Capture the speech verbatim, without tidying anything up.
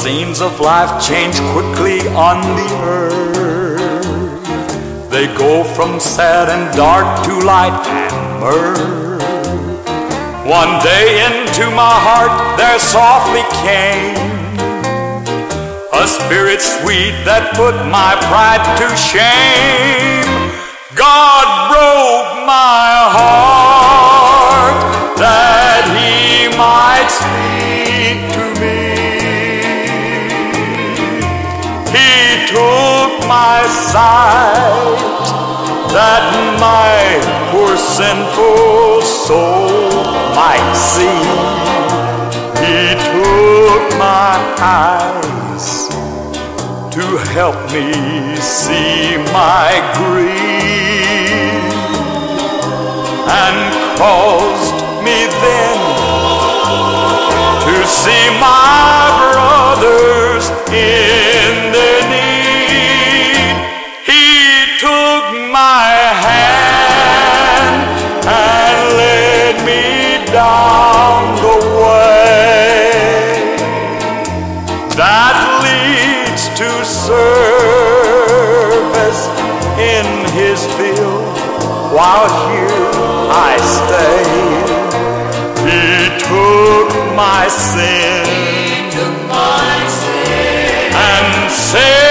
scenes of life change quickly on the earth. They go from sad and dark to light and mirth. One day into my heart there softly came a spirit sweet that put my pride to shame. God broke my heart that He might speak to me. He took my sight that my poor sinful soul might see. He took my eyes to help me see my grief, and caused me then to see my brothers in their need. He took my hand and led me down the way that leads to service in His field. While here I stay, He took my sin, He took my sin and said,